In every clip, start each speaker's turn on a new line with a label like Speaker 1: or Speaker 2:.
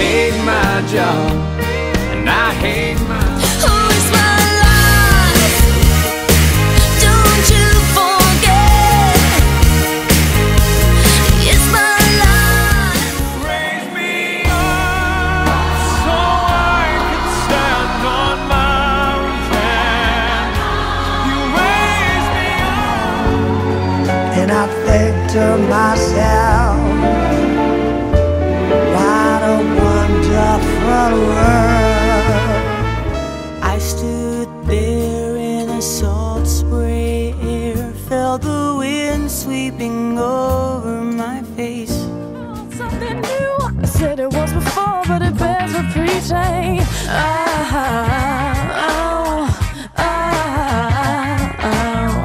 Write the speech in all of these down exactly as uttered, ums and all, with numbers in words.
Speaker 1: hate my job, and I hate my
Speaker 2: And I think to myself, what a wonderful world. I stood there in a salt spray air, felt the wind sweeping over my face.
Speaker 3: Something new, I said it was before, but it bears repeating. Ah, oh, ah, oh.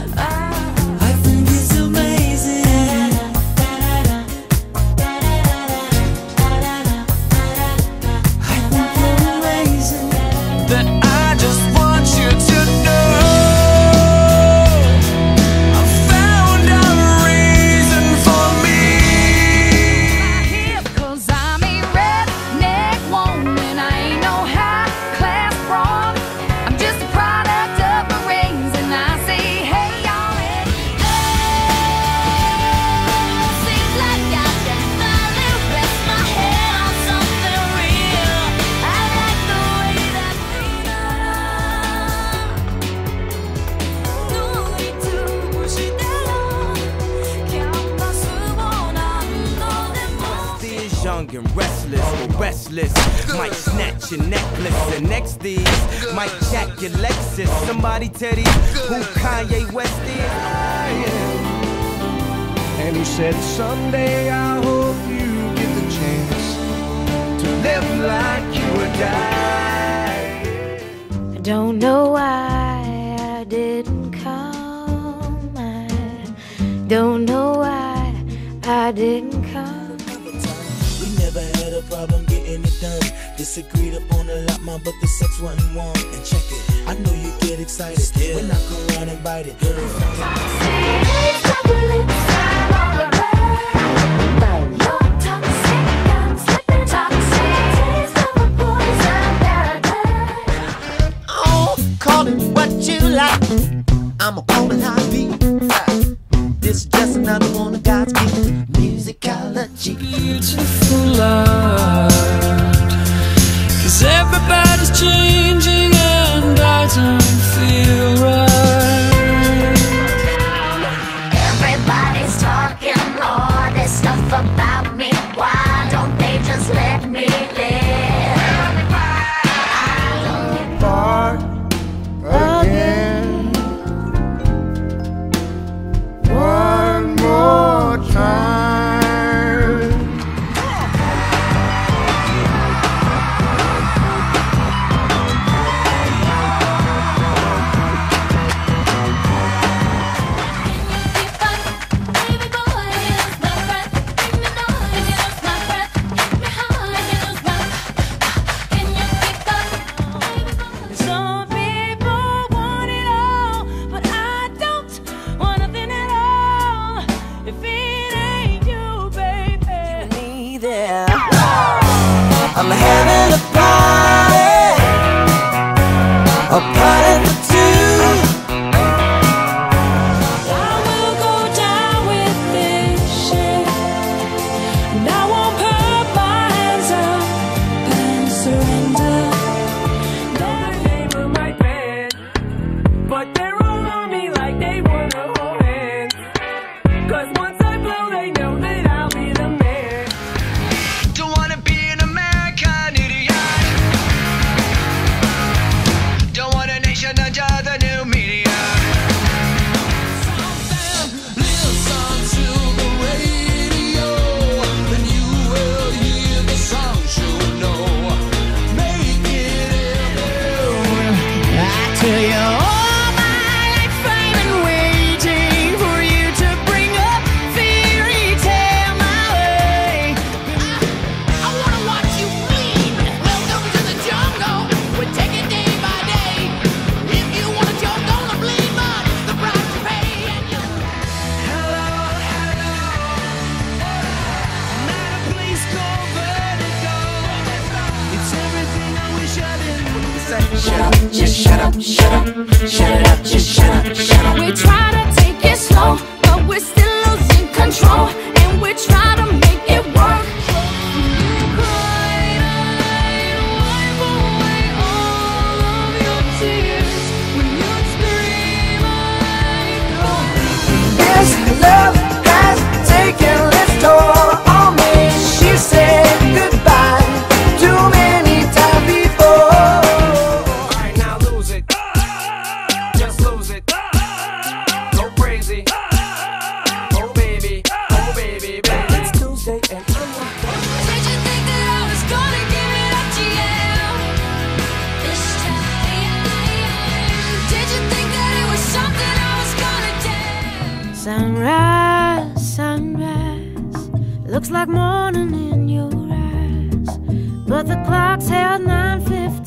Speaker 4: Young and restless, or restless, might snatch your necklace. And next these might jack your Lexus. Somebody tell these who Kanye West is.
Speaker 1: And he said, someday I hope you get the chance to live like you would die.
Speaker 3: I don't know why I didn't come. I don't know why I didn't come.
Speaker 5: Never had a problem getting it done. Disagreed upon a lot, man, but the sex wasn't warm. And check it, I know you get excited still when I come around and bite it. Girl, oh, call it what you like. I'ma call it how I be. This is just another one of God's gift. Musicology.
Speaker 1: Beautiful life, 'cause everybody's changing and I don't feel right.
Speaker 3: Everybody's talking
Speaker 5: shut up, just shut up, shut up, shut it up, just shut up, shut up.
Speaker 6: We try to take it slow, but we're still losing control, and we try to make it work. You cried, I'd wipe away all of your tears. When you'd scream, I'd go.
Speaker 2: This love has taken its toll on me. She said goodbye too many times before.
Speaker 1: Alright, now lose it. Just lose it. Go crazy. Oh baby, oh baby, baby. It's Tuesday and I'm not.
Speaker 6: Did you think that I was gonna give it up to you this time? Did you think that it was something I was gonna do?
Speaker 3: Sunrise, sunrise, looks like morning in your eyes, but the clock's held nine fifteen.